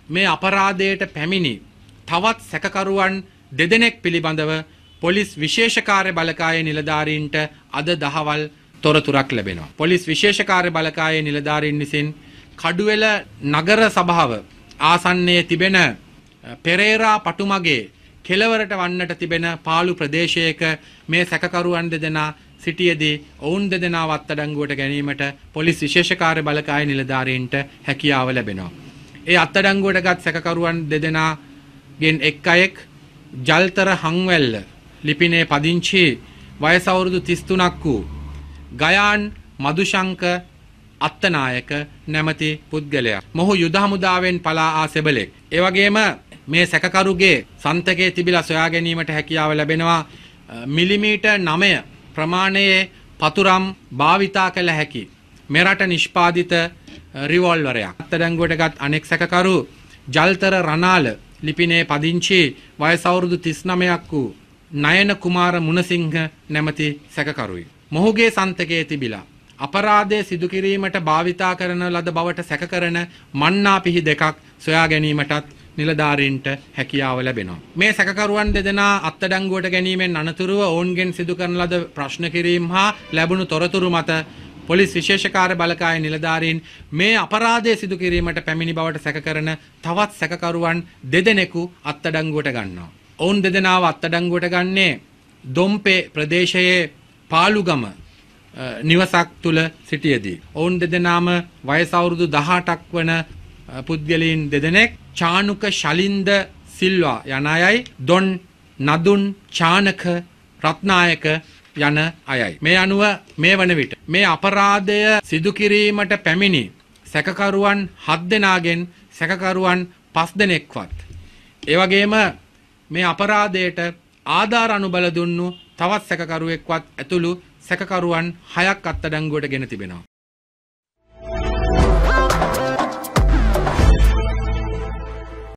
මේ අපරාධයට පැමිණි තවත් සැකකරුවන් දෙදෙනෙක් පිළිබඳව පොලිස් විශේෂ කාර්ය බලකායේ නිලධාරීන්ට අද දහවල් තොරතුරක් ලැබෙනවා. පොලිස් විශේෂ කාර්ය බලකායේ නිලධාරීන් විසින් කඩුවෙල නගර සභාව ආසන්නයේ තිබෙන පෙරේරා පටුමගේ කෙළවරට වන්නට තිබෙන පාළු ප්‍රදේශයක මේ සැකකරුවන් දෙදෙනා සිටියේදී ඔවුන් දෙදෙනාව අත්අඩංගුවට ගැනීමට පොලිස් විශේෂ කාර්ය බලකායේ නිලධාරීන්ට හැකියාව ලැබෙනවා. ඒ අත්අඩංගුවටගත් සැකකරුවන් දෙදෙනාගෙන් එක් අයෙක් ජල්තර හංවැල්ල ලිපිනේ පදිංචි වයස අවුරුදු 33ක් වූ ගයාන් මදුශංක අත්තනායක නැමැති පුද්ගලයා. මොහු යුද හමුදාවෙන් පලා ආ සෙබළෙක්. ඒ වගේම මේ සැකකරුගේ සන්තකයේ තිබිලා සොයා ගැනීමට හැකියාව ලැබෙනවා මිලිමීටර් 9 ප්‍රමාණයේ පතුරම් භාවිතා කළ හැකි මෙරට නිෂ්පාදිත රිවෝල්වරයක්. අත්අඩංගුවටගත් අනෙක් සැකකරු ජල්තර රනාල ලිපිනේ පදිංචි වයස අවුරුදු 39ක් වූ නයන කුමාර මුණසිංහ නැමැති සැකකරුයි. මොහුගේ සන්තකයේ තිබිලා අපරාධය සිදු කිරීමට භාවිතා කරන ලද බවට සැකකරන මන්නා පිහි දෙකක් සොයා ගැනීමටත් නිලධාරීන්ට හැකියාව ලැබෙනවා. මේ සැකකරුවන් දෙදෙනා අත්අඩංගුවට ගැනීමෙන් අනතුරුව ඔවුන්ගෙන් සිදු කරන ලද ප්‍රශ්න කිරීම හා ලැබුණු තොරතුරු මත පොලිස් විශේෂ කාර්ය බලකායේ නිලධාරීන් මේ අපරාධය සිදු කිරීමට පැමිණි බවට සැකකරන තවත් සැකකරුවන් දෙදෙනෙකු අත්අඩංගුවට ගන්නවා. ඔවුන් දෙදෙනාව අත්අඩංගුවට ගන්නේ දොම්පේ ප්‍රදේශයේ පාලුගම නිවසක් තුල සිටියේදී. ඔවුන් දෙදෙනාම වයස අවුරුදු 18ක් වන පුද්ගලයන් දෙදෙනෙක් චානුක ශලින්ද සිල්වා යන අයයි දොන් නදුන් චානක රත්නායක යන අයයි. මේ අනුව මේ වන විට මේ අපරාධය සිදු කිරීමට පැමිණි සැකකරුවන් 7 දෙනාගෙන් සැකකරුවන් 5 දෙනෙක්වත් ඒ වගේම මේ අපරාධයට ආධාර අනුබල දුන්නු තවත් සැකකරුවෙක්වත් ඇතුළු සැකකරුවන් 6ක් අත්අඩංගුවට ගෙන තිබෙනවා.